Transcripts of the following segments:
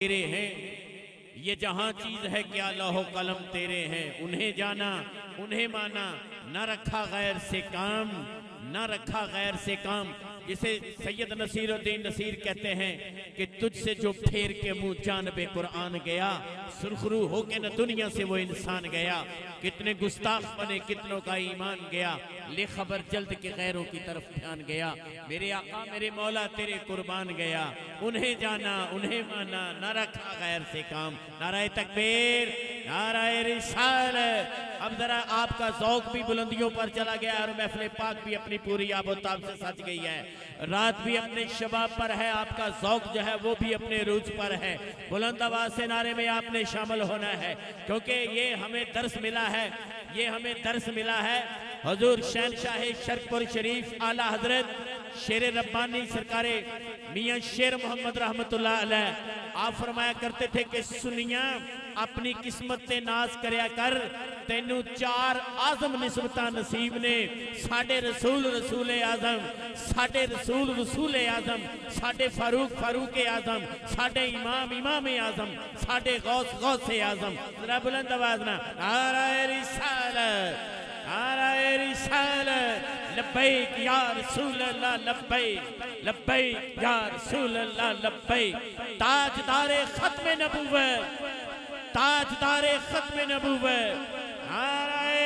तेरे हैं, ये जहां चीज है क्या लौह कलम तेरे हैं। उन्हें जाना उन्हें माना, न रखा गैर से काम, न रखा गैर से काम। जिसे सैयद नसीरुद्दीन नसीर कहते हैं कि तुझसे जो फेर के मुंह जानबे कुरान गया, सुरखरू हो के न दुनिया से वो इंसान गया। कितने गुस्ताख बने, कितनों का ईमान गया, ले खबर जल्द के गैरों की तरफ ध्यान गया। मेरे आका मेरे मौला तेरे कुर्बान गया। उन्हें जाना उन्हें माना, न रखा गैर से काम। नाराए तकबीर, नाराए रिसालत। अब जरा आपका ज़ौक़ भी बुलंदियों पर चला गया और महफ़िल पाक भी अपनी पूरी आबोताब से सज गई है। रात भी अपने शबाब पर है, आपका ज़ौक़ जो है वो भी अपने रूज पर है। बुलंद आवाज़ से नारे में आपने शामिल होना है, क्योंकि ये हमें दर्स मिला है, ये हमें दर्स मिला है। हुज़ूर शहनशाह शरकपुर शरीफ आला हजरत शेर रब्बानी सरकारे मियाँ शेर मोहम्मद रहमतुल्लाह अलैह आप फरमाया करते थे कि सुनिया अपनी किस्मत ते नाज करया कर, तेनू चार आजम निस्बता नसीब ने। साडे रसूल रसूले आजम, साडे रसूल रसूले आजम, साडे फारूक फारूक आजम, साडे इमाम इमाम आजम, साडे गौस गौस आजम। जरा बुलंद आवाज ना नाराए रिसालत, नाराए रिसालत। लब्बैक या रसूल अल्लाह, लब्बैक लब्बैक या रसूल अल्लाह, लब्बैक। ताजदारे खत्म नबूवत, ताजदारे खत्म नबूवत। नाराए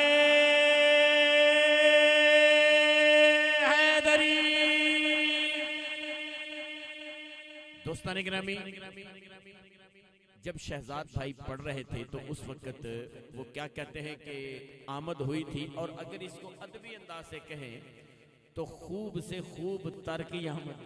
हैदरी। दोस्तान गिरामी, जब शहजाद भाई पढ़ रहे थे तो उस वक्त वो क्या कहते हैं कि आमद हुई थी, और अगर इसको अदबी अंदाज से कहें तो खूब से खूब तरकी आमद।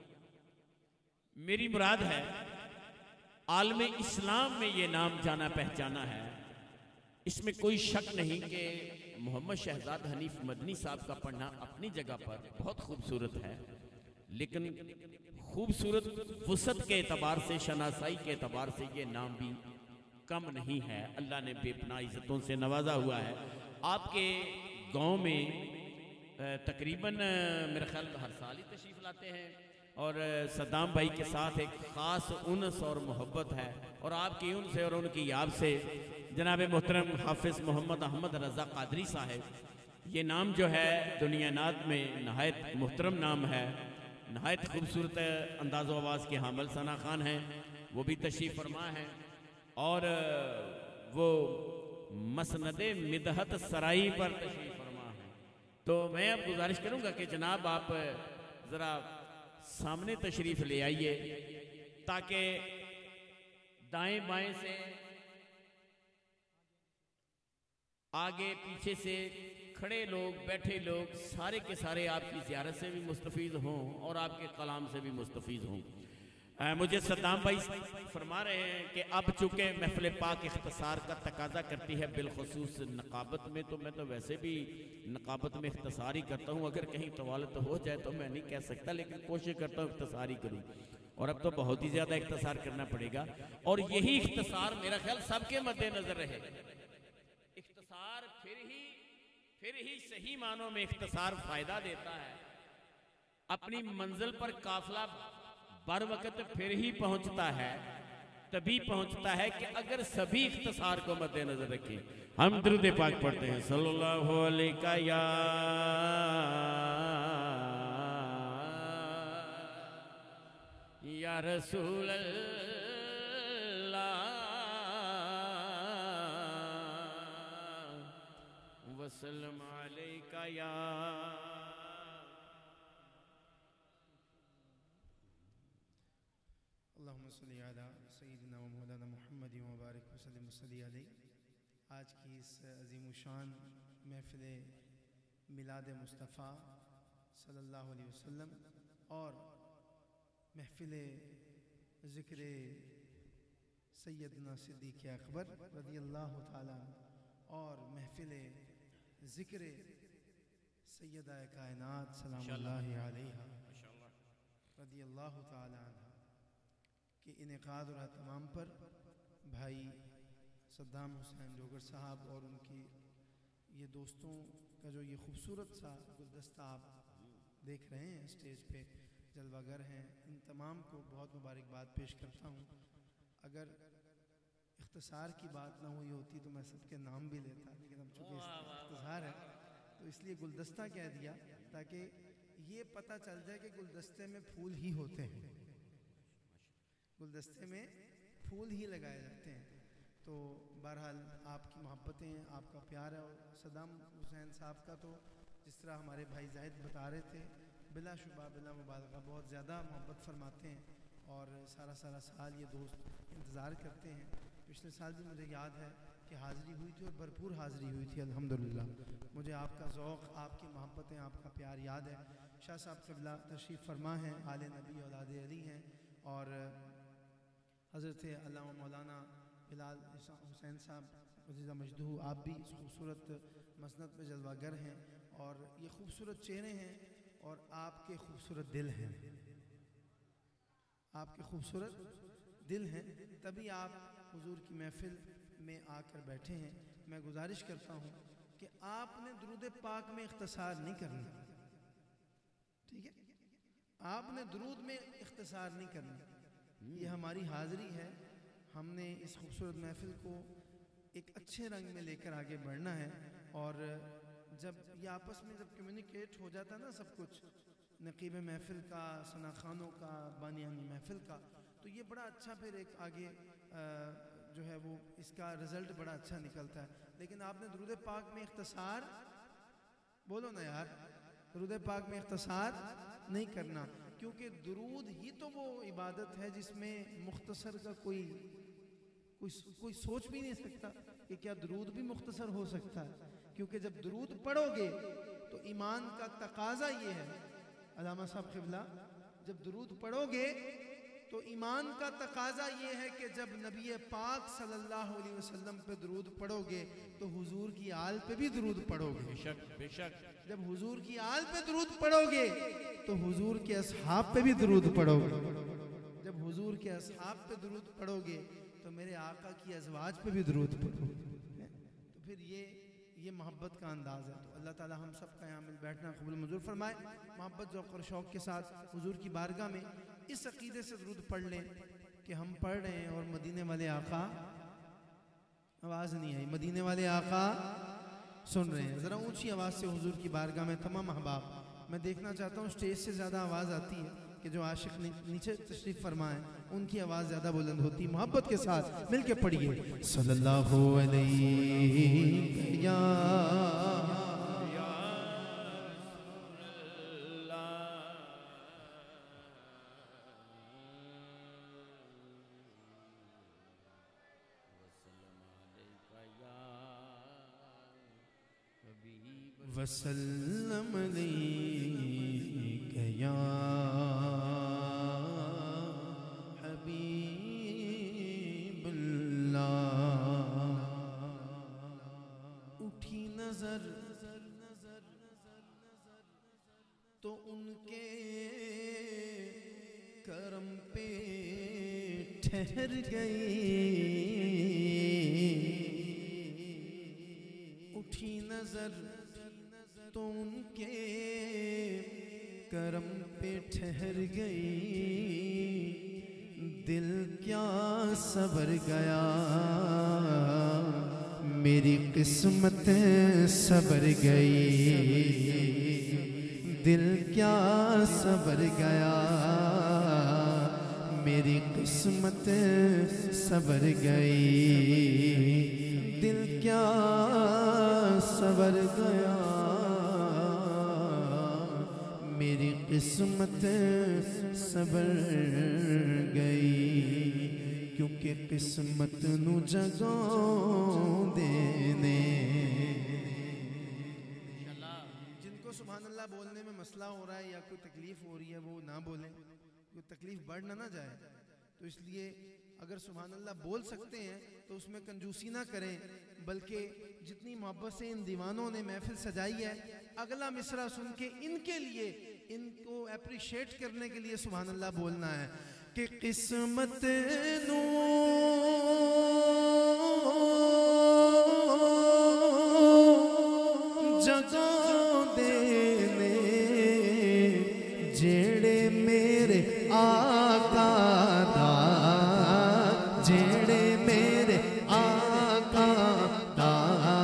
मेरी मुराद है आलम इस्लाम में ये नाम जाना पहचाना है। इसमें कोई शक नहीं कि मोहम्मद शहजाद हनीफ मदनी साहब का पढ़ना अपनी जगह पर बहुत खूबसूरत है, लेकिन खूबसूरत वसत के एतबार से, शनासाई के एतबार से ये नाम भी कम नहीं है। अल्लाह ने बेपनाह इज़्ज़तों से नवाजा हुआ है। आपके गांव में तकरीबन मेरे ख्याल हर साल ही तशरीफ़ लाते हैं, और सद्दाम भाई के साथ एक ख़ास उनस और मोहब्बत है। और आपकी उनसे और उनकी याद से जनाब मोहतरम हाफिज़ मोहम्मद अहमद रज़ा क़ादरी साहब, ये नाम जो है दुनियानात में नहायत मुहतरम नाम है, नहायत खूबसूरत अंदाज़ो आवाज़ के हामिल सना खान हैं, वो भी तशरीफ़ फरमा है। और वो मसनदे मिदहत सराई पर तशरीफ़ फरमा है। तो मैं अब गुजारिश करूँगा कि जनाब आप ज़रा सामने तशरीफ़ ले आइए, ताकि दाएं बाएं से, आगे पीछे से खड़े लोग, बैठे लोग, सारे के सारे आपकी ज़ियारत से भी मुस्तफ़ीज़ हों और आपके कलाम से भी मुस्तफ़ीज़ हों। मुझे सद्दाम भाई फरमा रहे हैं कि अब चूँकि महफ़िल पाक इख्तिसार का तकाजा करती है, बिलखुसूस नकाबत में, तो मैं तो वैसे भी नकाबत में इख्तिसार ही करता हूँ। अगर कहीं तवालत हो जाए तो मैं नहीं कह सकता, लेकिन कोशिश करता हूँ इख्तिसार ही करूँ। और अब तो बहुत ही ज़्यादा इख्तिसार करना पड़ेगा, और यही इख्तिसार मेरा ख्याल सबके मद्देनज़र रहे। इख्तिसार फिर ही सही मानों में इख्तिसार फायदा देता है। अपनी मंजिल पर काफिला बर वक्त फिर ही पहुंचता है, तभी पहुंचता है कि अगर सभी इख्तिसार को मद्देनजर रखें। हम दुरूद पाक पढ़ते हैं, सल्लल्लाहु अलैहि या रसूल अल्लाह वसल्लम अलैका या। अल्लाहुम्मा सल्ली अला सय्यिदिना व मौलाना मुहम्मद व बारिक व सल्लिम वसल्ली अलैहि। आज की इस अज़ीमुशान महफ़िल मिलाद मुस्तफ़ा सल्लल्लाहु अलैहि वसल्लम और महफ़िल ज़िक्र सैयदना सिद्दीक़ अकबर रज़ियल्लाहु ताला और महफ़िल ज़िक्र सैयदा कायनात सलामुल्लाहि अलैहा रज़ियल्लाहु ताला अन्हा के इनेकाद और तमाम पर भाई सद्दाम हुसैन डोगर साहब और उनकी ये दोस्तों का जो ये खूबसूरत सा गुलदस्ता आप देख रहे हैं स्टेज पे, जलवागर हैं, इन तमाम को बहुत मुबारकबाद पेश करता हूँ। अगर इख्तिसार की बात ना हुई होती तो मैं सबके नाम भी लेता, लेकिन अब चूंकि इख्तिसार है तो इसलिए गुलदस्ता कह दिया ताकि ये पता चल जाए कि गुलदस्ते में फूल ही होते हैं, गुलदस्ते में फूल ही लगाए जाते हैं। तो बहरहाल आपकी मोहब्बतें, आपका प्यार है। और सद्दाम हुसैन साहब का तो जिस तरह हमारे भाई जाहिद बता रहे थे, बिलाशुबा बिला मुबालगा बहुत ज़्यादा मोहब्बत फरमाते हैं और सारा साल ये दोस्त इंतज़ार करते हैं। पिछले साल भी मुझे याद है कि हाज़िरी हुई थी और भरपूर हाज़िरी हुई थी अल्हम्दुलिल्लाह। मुझे आपका ज़ौक़, आपकी मोहब्बतें, आपका प्यार याद है। शाह साहब क़िबला तशरीफ़ फरमा हैं, आले नबी औलाद अली हैं और हज़रत अल्लामा मौलाना बिलाल हुसैन साहब अज़ीज़ा मजदूह, आप भी इस खूबसूरत मसनद पे जलवागर हैं और ये खूबसूरत चेहरे हैं और आपके खूबसूरत दिल हैं, आपके खूबसूरत दिल हैं, तभी आप हुजूर की महफिल में आकर बैठे हैं। मैं गुजारिश करता हूँ कि आपने दुरूद पाक में इख्तिसार नहीं करना, ठीक है? आपने दुरूद में इख्तिसार नहीं करना। ये हमारी हाज़िरी है, हमने इस खूबसूरत महफिल को एक अच्छे रंग में लेकर आगे बढ़ना है। और जब ये आपस में जब कम्युनिकेट हो जाता है ना सब कुछ, नकीब महफिल का, सना खानों का, बानियानी महफिल का, तो ये बड़ा अच्छा फिर एक आगे जो है वो इसका रिज़ल्ट बड़ा अच्छा निकलता है। लेकिन आपने दुरूद पाक में इख्तिसार, बोलो ना यार, दुरूद पाक में इख्तिसार नहीं करना, क्योंकि दुरूद ही तो वो इबादत है जिसमें मुख्तसर का कोई सोच भी नहीं सकता कि क्या दुरूद भी मुख्तसर हो सकता है। क्योंकि जब दुरूद पढ़ोगे तो ईमान का तकाजा ये है, अल्लामा साहब क़िबला, जब दुरूद पढ़ोगे तो ईमान का तकाजा ये है कि जब नबी पाक सल्लल्लाहु अलैहि वसल्लम पे दुरूद पढ़ोगे तो हुजूर की आल पे भी दुरूद पढ़ोगे। बेशक बेशक। जब हुजूर की आल पे दुरूद पढ़ोगे तो हुजूर के असहाब पे भी दुरूद पढ़ोगे। जब हुजूर के असहाब पे दुरूद पढ़ोगे तो मेरे आका की अज़वाज पे भी दुरूद पढ़ोगे। तो फिर ये मोहब्बत का अंदाज़ है। तो अल्लाह ताला हम सब का यहाँ मिल बैठना कबूल मंजूर फरमाए। मोहब्बत ज़ौक़ और शौक़ के साथ हुजूर की बारगाह में इस अक़ीदे से दुरूद पढ़ लें कि हम पढ़ रहे हैं और मदीने वाले आका, आवाज़ नहीं आई, मदीने वाले आका सुन रहे हैं। ज़रा ऊंची आवाज़ से हुजूर की बारगाह में तमाम अहबाब, मैं देखना चाहता हूँ स्टेज से ज़्यादा आवाज़ आती है कि जो आशिक नीचे तशरीफ़ फरमाएं उनकी आवाज़ ज़्यादा बुलंद होती। मोहब्बत के साथ मिल के पढ़िए सल्लल्लाहु अलैहि या वसल्लम अलैका या हबीबल्लाह। उठी नजर तो उनके करम पे ठहर गई, उठी नजर तो उनके करम पे ठहर गई, दिल क्या सबर गया, मेरी किस्मत सबर गई, दिल क्या सबर गया, मेरी किस्मत सबर गई, दिल क्या सबर गया, मेरी किस्मत सबर गई। क्योंकि किस्मत नू जगा देने, जिनको सुभान अल्लाह बोलने में मसला हो रहा है या कोई तकलीफ हो रही है वो ना बोलें, कोई तकलीफ बढ़ ना जाए। तो इसलिए अगर सुभान अल्लाह बोल सकते हैं तो उसमें कंजूसी ना करें, बल्कि जितनी मोहब्बत से इन दीवानों ने महफिल सजाई है, अगला मिसरा सुन के इनके लिए, इनको अप्रिशिएट करने के लिए सुभान अल्लाह बोलना है कि किस्मत नू जगा देने, जेड़े मेरे आका दा, जेड़े मेरे आका दा,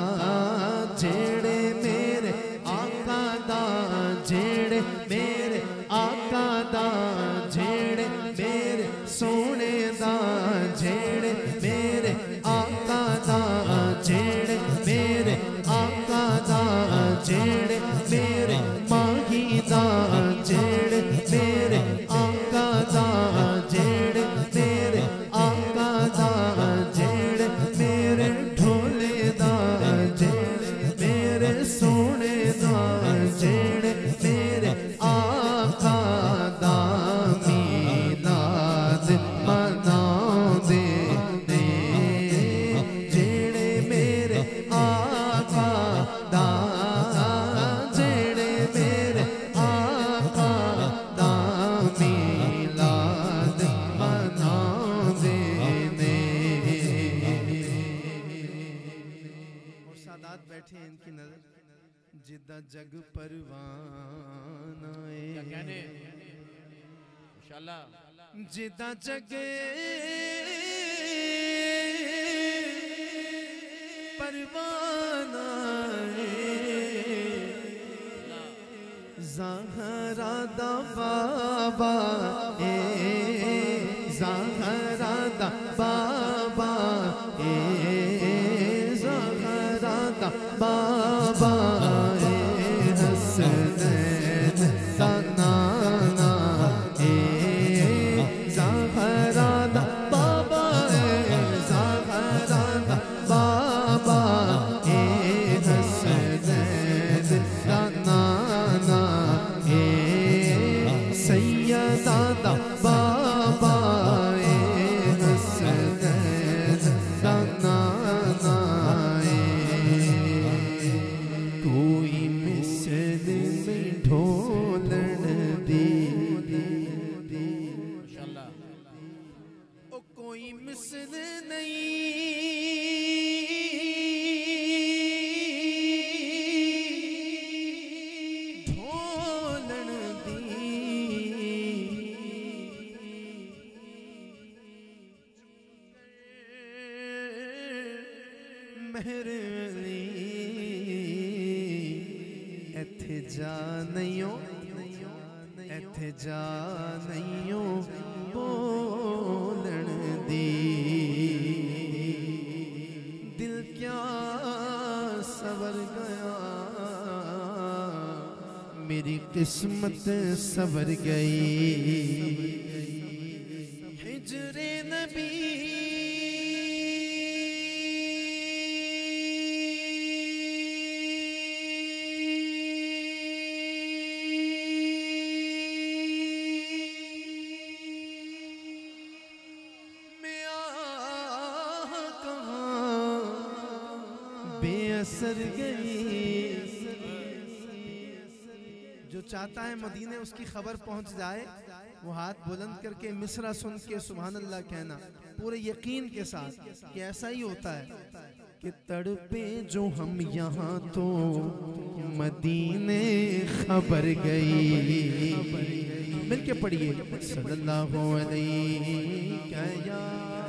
जेड़े मेरे आका दा, जेड़े मेरे आका दा, जेड़े मेरे सोने दा, जेड़े मेरे आका दा, जेड़े मेरे आका दा, जेड़े मेरे माही दा, जेड़े मेरे आका दा, जेड़े मेरे आका दा, जेड़े मेरे ढोले दा, जेड़े मेरे सोने दा, जेड़े मेरे आका दा मीलाद मनाउंदे ने, जेड़े मेरे आका दा, जेड़े मेरे आका दा मीलाद मनाउंदे ने। और सादात बैठे हैं इनकी नजर जिदा जग परवाना क्या है, कहने इंशाल्लाह। जिदा जग परवाना है, ज़हरा दा बाबा ए, ज़हरा दा बाबा ए, ज़हरा दा बाबा ए, हसनैन दा नाना ए, ज़हरा दा बाबा ए, ज़हरा दा बाबा ए, हसनैन दा नाना ए, सैयदा दा बाबा ए, हसनैन दा नाना ए, कोई मिसल में ढोलन दी, इंशाल्लाह। ओ कोई मिसल नहीं ढोलन दी, मेहरली इत्थे जा नहीं, इत्थे जा नहीं बोलन दी, दिल क्या सवर गया, मेरी किस्मत सवर गई, हिजरे नबी बेअसर गई, जो चाहता है मदीने उसकी खबर पहुंच जाए, वो हाथ बुलंद करके मिसरा सुन के सुभान अल्लाह कहना पूरे यकीन के साथ कि ऐसा ही होता है कि तड़पे जो हम यहाँ तो मदीने खबर गई। मिलके पढ़िए सल्लल्लाहु अलैहि या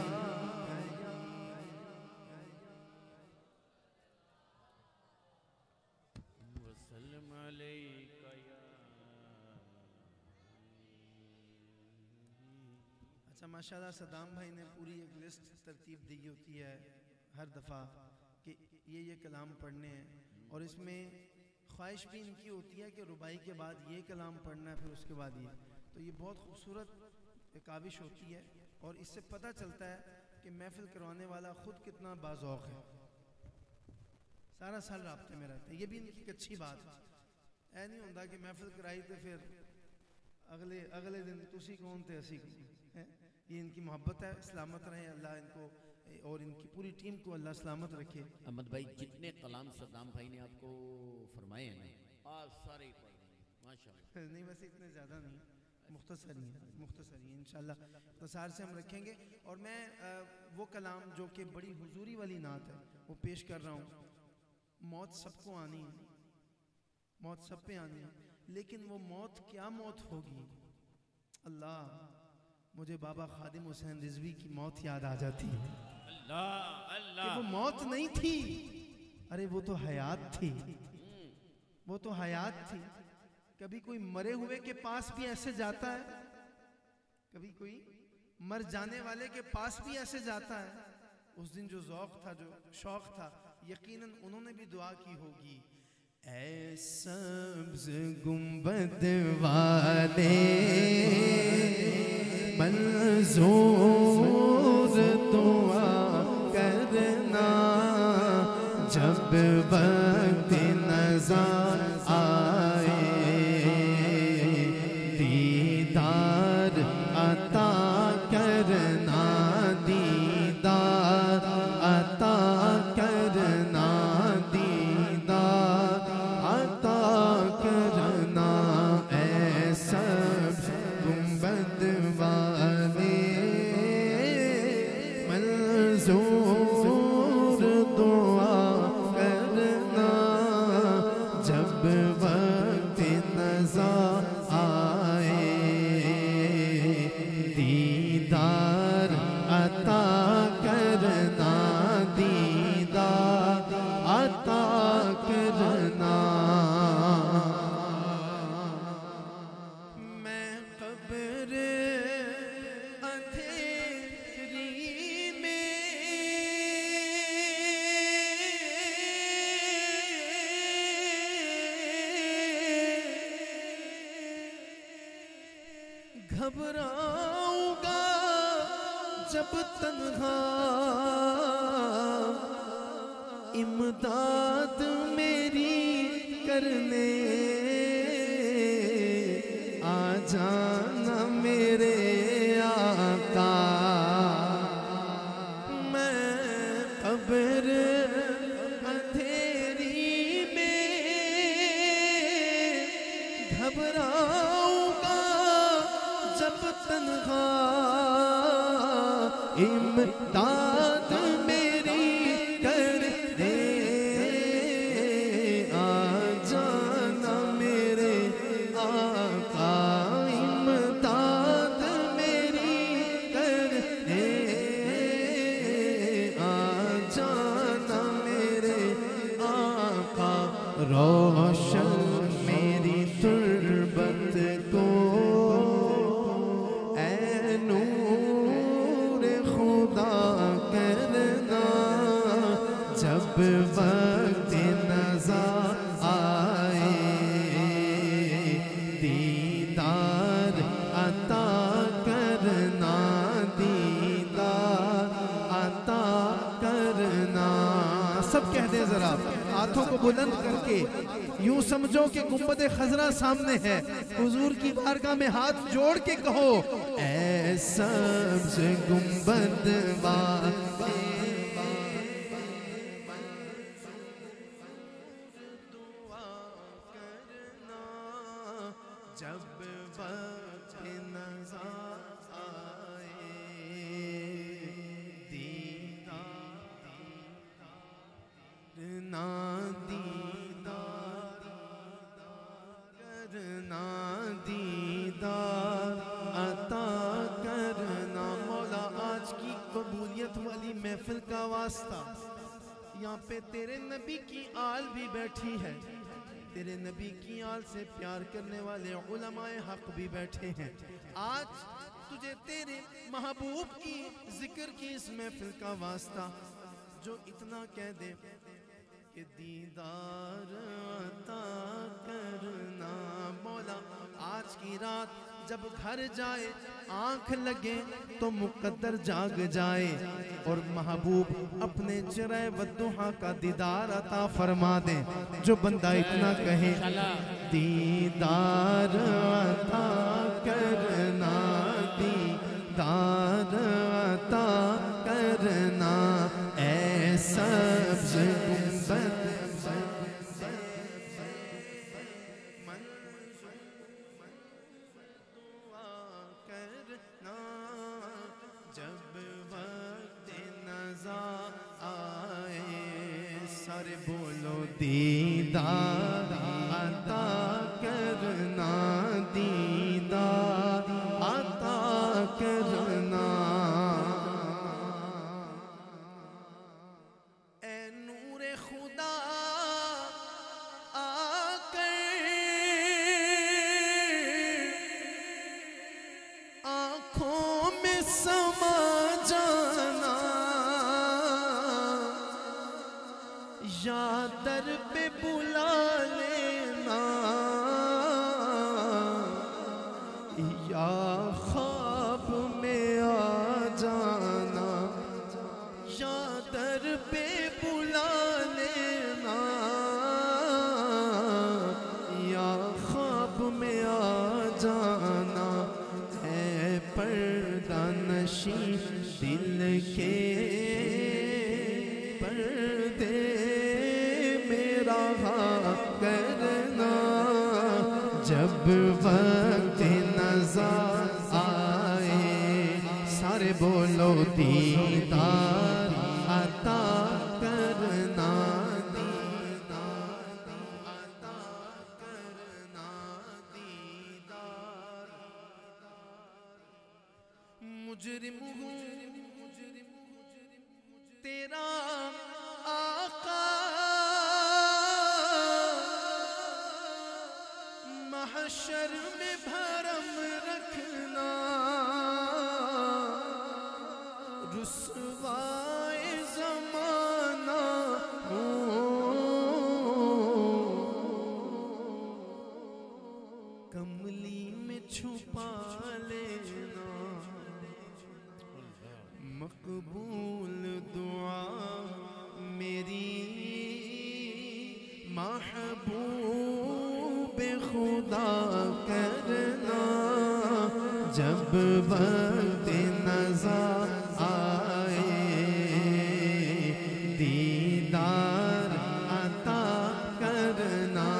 माशाल्लाह सदाम भाई ने पूरी एक लिस्ट तरतीब दी होती है हर दफ़ा कि ये कलाम पढ़ने हैं, और इसमें ख्वाहिश भी इनकी होती है कि रुबाई के बाद ये कलाम पढ़ना है, फिर उसके बाद ये, तो ये बहुत खूबसूरत काविश होती है। और इससे पता चलता है कि महफिल करवाने वाला ख़ुद कितना बाज़ौक़ है, सारा साल राब्ते में रहते हैं। ये भी इनकी एक अच्छी बात है, ऐ नहीं होता कि महफिल कराई तो फिर अगले दिन तुसी कौन थे असी कौन। ये इनकी मोहब्बत है। सलामत रहे अल्लाह इनको और इनकी पूरी टीम को अल्लाह सलामत रखे। अहमद भाई जितने कलाम सद्दाम भाई ने आपको फरमाए हैं ना आज सारे ही पढ़ लेंगे माशाल्लाह। नहीं वैसे इतने ज़्यादा नहीं, मुख्तसर ही इंशाल्लाह मुख्तसार से हम रखेंगे। और मैं वो कलाम जो कि बड़ी हुजूरी वाली नात है वो पेश कर रहा हूँ। मौत सबको आनी है, मौत सब पे आनी है, लेकिन वो मौत क्या मौत होगी, अल्लाह मुझे बाबा खादिम हुसैन रिजवी की मौत याद आ जाती है। अल्लाह अल्लाह, कि वो मौत नहीं थी, अरे वो तो हयात थी, वो तो हयात थी। कभी कोई मरे हुए के पास भी ऐसे जाता है, कभी कोई मर जाने वाले के पास भी ऐसे जाता है। उस दिन जो ज़ौक़ था, जो शौक़ था, यकीनन उन्होंने भी दुआ की होगी। ऐ सब्ज़ गुंबद वाले मंजूर दुआ करना, जब वक्त नज़र आए दीदार अता करना, दीदार अता करना, दीदार अता करना। ऐसा गुंबद वाले मंजूर दुआ करना, जब वक्त नज़र आए दीदार अता करना, दीदार अता करना। मैं कब्र अंधेरी में घबराऊंगा जब तन्हा, इमदाद मेरी करने आ जाना मेरे आका। मैं कब्र अंधेरी में घबराऊंगा जब तन्हा, इमदाद मेरी करने आ जाना मेरे आका। इमदाद मेरी करने आ जाना मेरे आका। रोशन मेरी तुर्बत को करना, जब वक्त नज़र आए दीदार अता करना, दीदार अता करना। सब कह दे जरा हाथों को बुलंद करके, यूं समझो कि गुंबद खजरा सामने है, हुजूर की बारगाह में हाथ जोड़ के कहो, ऐ सब्ज़ गुंबद वाले दुआ करना, जब वक्त नज़र आए दीदार करना, दीदार करना, दीदार अता करना। मौला आज की कबूलियत वाली महफिल का वास्ता, यहाँ पे तेरे नबी की आल भी बैठी है, तेरे नबी की आल से प्यार करने वाले उलमाए हक भी बैठे हैं। आज तुझे तेरे महबूब की जिक्र की इस महफिल का वास्ता, जो इतना कह दे कि दीदार अता करना। मौला आज की रात जब घर जाए, आंख लगे तो मुकद्दर जाग जाए, और महबूब अपने चिरे वद्दुहा का दीदार अता फरमा दे। जो बंदा इतना कहे दीदार अता करना, दीदार अता करना, ऐसा गुंबद जब वक्त नज़र आए। सारे बोलो दीदार अता करना, दीदार अता करना। दर पे बुला लेना, या ख्वाब में आ जाना, या दर पे बुला लेना, या ख्वाब में आ जाना। है पर्दा नशी दिल के पर्दे मेरा करना, जब वक्त नज़र आए सारे बोलो दीदार अता करना, दीदार अता करना, दीदार। मुजरिम हूँ तेरा आका, महशर में भरम रखना, रुसवाए ज़माना कमली में छुपा लेना, मकबूल दुआ मेरी महबूब खुदा करना, जब वक्त नज़र आए दीदार अता करना,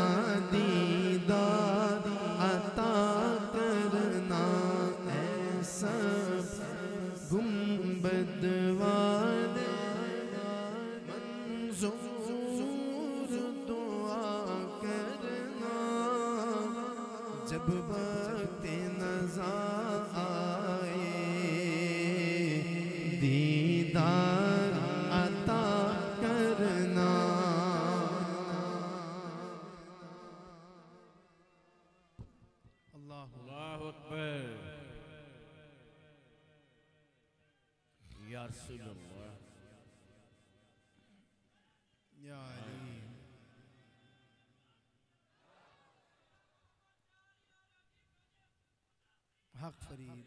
दीदार अता करना। ऐसा गुंबद वाले मंजूर दुआ करना, जब वक्त नज़र आए दीदार अता करना। अल्लाहु अकबर। या रसूलल्लाह, या अली। हक फरीद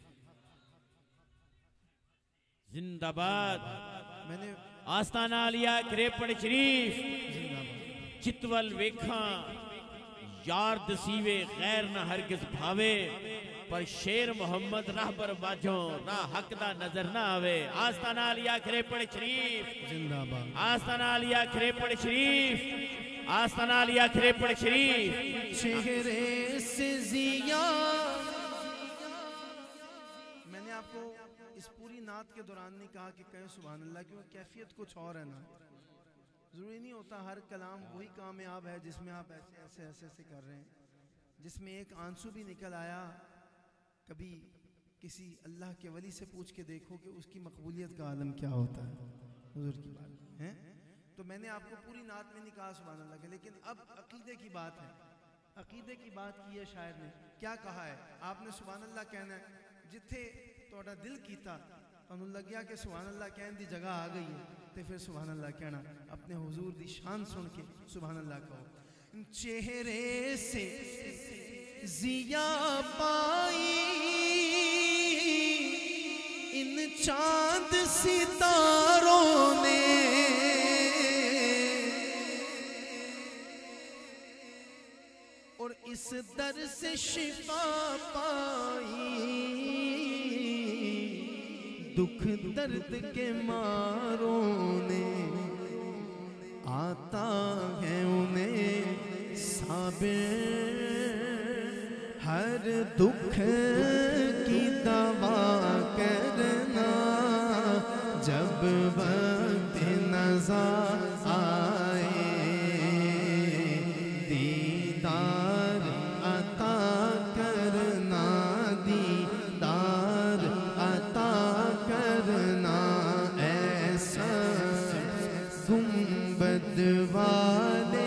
जिंदाबाद। मैंने आस्ताना आलिया करेपड़ शरीफ जिंदाबाद। चितवल वेखा यार दसीवे गैर न हरगिज भावे, पर शेर मोहम्मद राहबर बाजो ना हक दा नजर ना आवे। आस्ताना आलिया करेपड़ शरीफ जिंदाबाद। आस्ताना आलिया करेपड़ शरीफ आस्ताना आलिया करेपड़ शरीफ। चेहरे से जिया, मैंने आपको इस पूरी नात के दौरान नहीं कहा कि कहें सुभान अल्लाह, क्योंकि कैफियत कुछ और है ना। ज़रूरी नहीं होता हर कलाम वही कामयाब है जिसमें आप ऐसे ऐसे ऐसे ऐसे कर रहे हैं, जिसमें एक आंसू भी निकल आया। कभी किसी अल्लाह के वली से पूछ के देखो कि उसकी मकबूलियत का आलम क्या होता है। हुजूर की बात है। तो मैंने आपको पूरी नात में नहीं कहा सुभान अल्लाह के, लेकिन अब अकीदे की बात है। अकीदे की बात की है शायर ने, क्या कहा है आपने सुभान अल्लाह कहना है। जिथे तोड़ा दिल कीता तुहानू लग्या कि सुभान अल्लाह कहने की जगह आ गई है, तो फिर सुभान अल्लाह कहना। अपने हुजूर की शान सुन के सुभान अल्लाह कहो। चेहरे से जिया पाई इन चांद सितारों ने, और इस दर से शिफा पाई दुख दर्द के मारों ने। आता है उन्हें साबिर हर दुख की दवा करना, जब वक्त नज़र आए दीदार अता करना, दीदार अता करना। ऐसा गुंबद वाले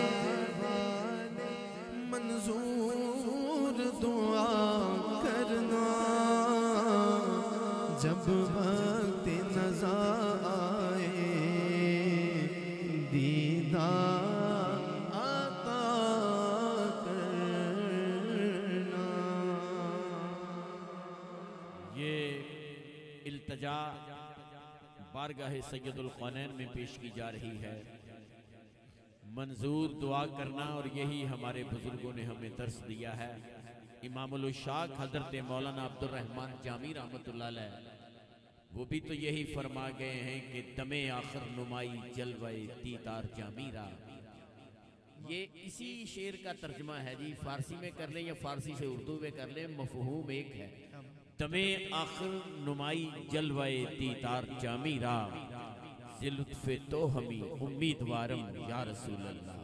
मंजूर दुआ करना, जब वक्त नज़र आए दीदार बारगाह सैयदुल कौनैन में पेश की जा रही है। मंजूर दुआ करना, और यही हमारे बुजुर्गों ने हमें दर्स दिया है। इमामुल उशाक हजरत मौलाना अब्दुर रहमान जामी रहमतुल्लाह अलैह वो भी तो यही फरमा गए हैं कि दमे आखिर नुमाई जलवाए दीदार जामीरा। ये इसी शेर का तर्जमा है जी, फारसी में कर ले या फारसी से उर्दू में कर ले, मफहूम एक है। दमे आखिर नुमाई जलवाए दीदार जामीरा, जिलुत्फे तो हमी उम्मीदवारम या रसूल अल्लाह।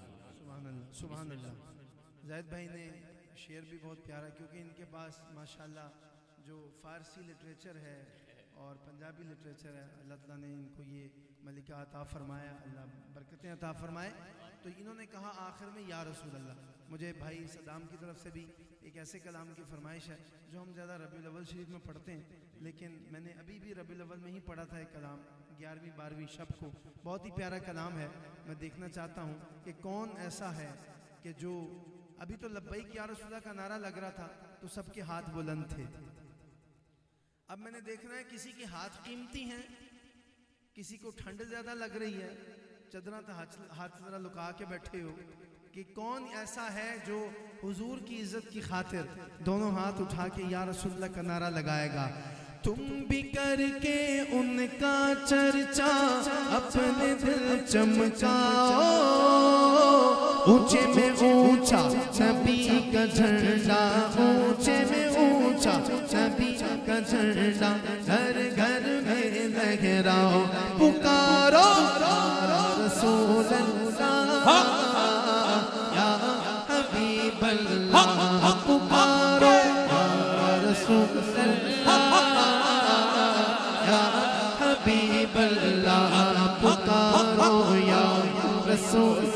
सुभान अल्लाह। ज़ाहिद भाई ने शेर भी बहुत प्यारा, क्योंकि इनके पास माशाल्लाह जो फ़ारसी लिटरेचर है और पंजाबी लिटरेचर है, अल्लाह ताला ने इनको ये मलिका अता फरमाया, अल्लाह बरकतें अता फरमाए। तो इन्होंने कहा आखिर में या रसूल अल्लाह। मुझे भाई सदाम की तरफ से भी एक ऐसे कलाम की फरमाइश है जो हम ज़्यादा रबीउल अव्वल शरीफ में पढ़ते हैं, लेकिन मैंने अभी भी रबीउल अव्वल में ही पढ़ा था एक कलाम 11वीं 12वीं शब को। बहुत ही प्यारा कलाम है। मैं देखना चाहता हूँ कि कौन ऐसा है कि जो अभी तो लब्बैक या रसूल अल्लाह का नारा लग रहा था तो सबके हाथ बुलंद थे। अब मैंने देखना है किसी के हाथ कीमती हैं, किसी को ठंड ज्यादा लग रही है, चदरा तो हाथ जरा लुका के बैठे हो, कि कौन ऐसा है जो हुजूर की इज्जत की खातिर दोनों हाथ उठा के या रसूलुल्लाह का नारा लगाएगा। तुम भी करके उनका चर्चा अपने दिल चमकाओ, ऊंचे में ऊंचा नबी का झंडा, ऊंचे में ऊंचा नबी का झंडा, घर घर में लहराओ, पुकारो रसूल अल्लाह या हबीब अल्लाह, पुकारो रसूल अल्लाह या हबीब अल्लाह, पुकारो या रसूल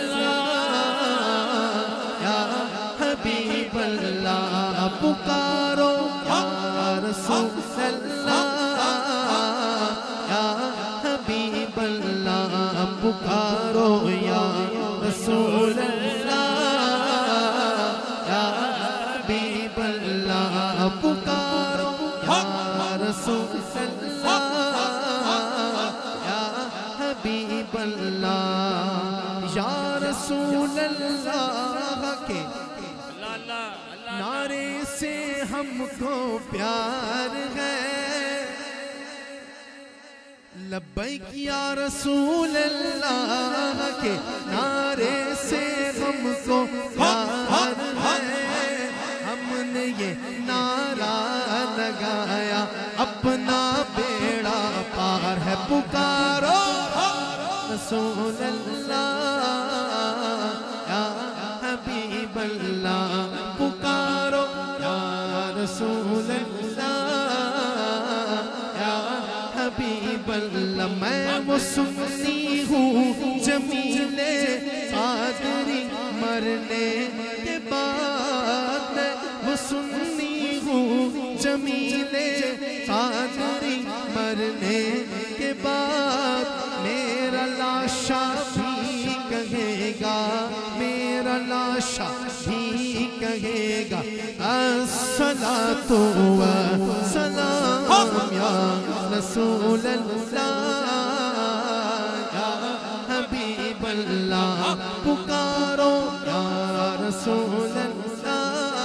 पुकारो या रसूल अल्लाह या हबीब अल्लाह, पुकारो या रसूल अल्लाह या हबीब अल्लाह, पुकारो या रसूल अल्लाह या हबीब अल्लाह। या रसूल अल्लाह के नारे से हमको प्यार है, लब्बैक या रसूल अल्लाह के नारे से हमको प्यार है। हमने ये नारा लगाया अपना बेड़ा पार है, पुकारो रसूल अल्लाह या हबीब अल्लाह, पुकारो या रसूल अल्लाह या हबीब अल्लाह। मैं वो सुन्नी हूँ जमीले कादरी, मरने के बाद वो सुन्नी हूँ जमीले कादरी, मरने के बाद मेरा लाशा भी कहेगा, मेरा लाशा भी कहेगा, अस्सलातु वस्सलाम या रसूल अल्लाह या हबीब अल्लाह, पुकारो या रसूल अल्लाह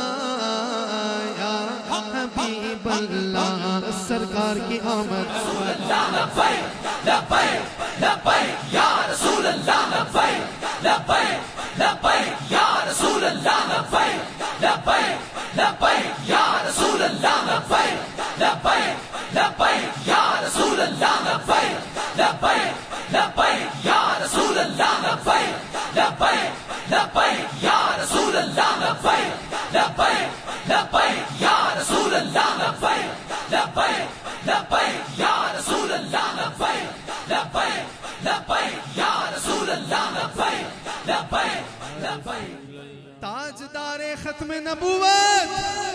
या हबीब अल्लाह। सरकार की आमद लब्बैक लब्बैक लब्बैक या रसूल अल्लाह, लब्बैक लब्बैक लब्बैक या रसूल अल्लाह, लब्बैक लब्बैक लब्बैक या रसूल अल्लाह, लब्बैक लब्बैक लब्बैक या रसूल अल्लाह, लब्बैक लब्बैक लब्बैक या रसूल अल्लाह, लब्बैक लब्बैक लब्बैक या रसूल अल्लाह, लब्बैक लब्बैक लब्बैक या रसूल अल्लाह, लब्बैक लब्बैक लब्बैक या रसूल अल्लाह, लब्बैक लब्बैक लब्बैक या रसूल अल्लाह, लब्बैक लब्बैक लब्बैक। ताजदारे खत्म नबूवत,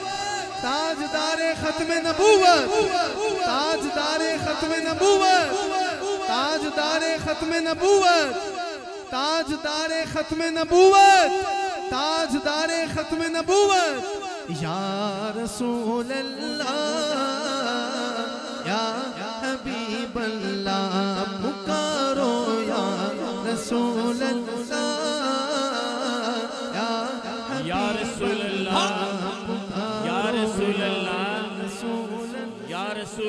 ताजदारे खत्म नबूवत, ताजदारे खत्म नबूवत, ताजदारे खत्म नबूवत, ताजदारे खत्म नबूवत, ताजदारे खत्म नबूवत। या रसूल अल्लाह या हबीब अल्लाह,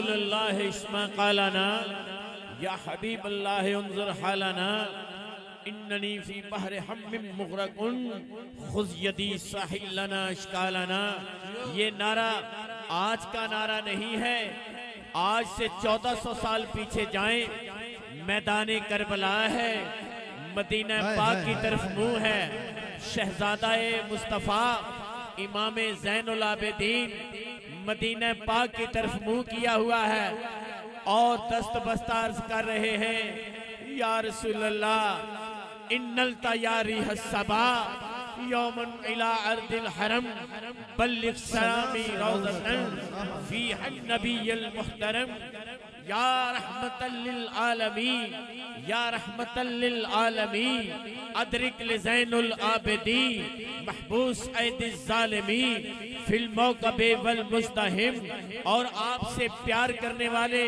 रसूलल्लाह इस्मा क़ालना या हबीब अल्लाह उन्ज़ुर हालना इन्ननी फी बहर हम्मिम मुग़रक़ुन खुज़ यदी साहिल लना इश्कालना। ये नारा आज का नारा नहीं है। आज से 1400 साल पीछे जाएं, मैदान करबला है, मदीना पाक की तरफ मुंह है, शहजादा मुस्तफ़ा इमाम ज़ैनुल आबिदीन मदीना पाक की तरफ मुंह किया हुआ है और दस्त बस्तार कर रहे हैं, या रसूल अल्लाह इन्नल तयारी हस्सबा यौमन इला अर्दिल हरम बल्लिग सलामी रौज़तन फी नबिय्यिल मुहतरम या रहमतल लिल आलमीन या रहमतल लिल आलमीन अदरिक लिज़ैनुल आबिदीन महबूस ऐदिज़ ज़ालिमीन फिल मौक़बे वल मुज़दहिम। और आपसे प्यार करने वाले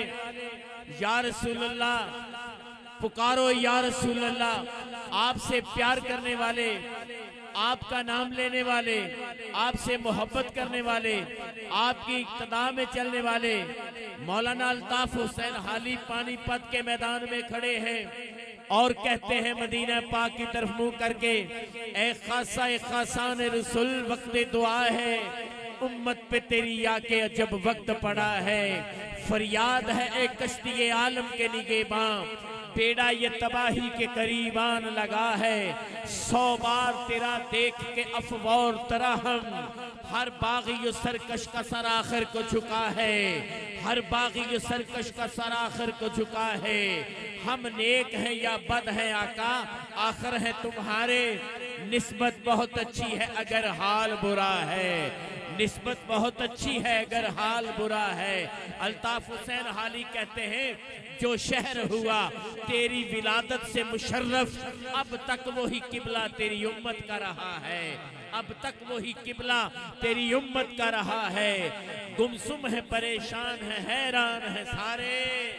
या रसूल अल्लाह पुकारो या रसूल अल्लाह, आपसे प्यार करने वाले, आपका नाम लेने वाले, आपसे मोहब्बत करने वाले, आपकी इक़्तिदा में चलने वाले मौलाना अल्ताफ हुसैन हाली पानीपत के मैदान में खड़े हैं और कहते हैं मदीना पाक की तरफ मुंह करके, ए खासान रसूल वक्त दुआ है, उम्मत पे तेरी आके अजब वक्त पड़ा है, फरियाद है ए कश्ती आलम के निगेबां, बेड़ा ये तबाही के करीबान लगा है, 100 बार तेरा देख के अफवार तरहम, हर बागी सरकश का सर आखिर को झुका है, हर बागी सरकश का सर आखिर को झुका है, हम नेक हैं या बद हैं आका आखिर है तुम्हारे, निस्बत बहुत अच्छी है अगर हाल बुरा है, निस्बत बहुत अच्छी है अगर हाल बुरा है। अल्ताफ हुसैन हाली कहते हैं जो शहर हुआ तेरी विलादत से मुशर्रफ, अब तक वही किबला तेरी उम्मत का रहा है, अब तक वही किबला तेरी उम्मत का रहा है, गुमसुम है परेशान है हैरान है सारे,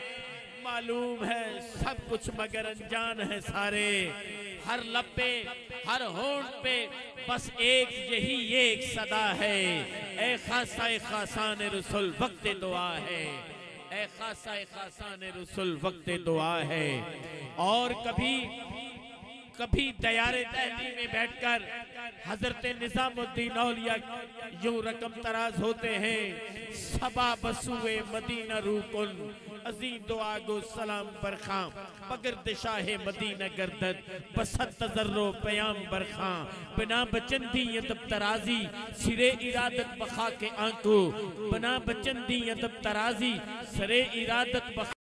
मालूम है सब कुछ मगर अनजान है सारे, हर लब पे हर होंठ पे बस एक यही एक सदा है, ए खासान रसूल वक्त दुआ है, ए खासान रसूल वक्त दुआ है। और कभी दयारे तहली में बैठकर हजरत निजामुद्दीन औलिया यूं रकम तराज होते हैं, सबा बसुए मदीना रूकुन अजीम दुआगो सलाम बरखां पगर्द शाहे मदीना गर्दद बसत तजर्रो पयाम बरखां बिना बचंदी अदब तराजी सिरे इरादत बखा के आंको, बिना बचंदी अदब तराजी सरे इरादत बखा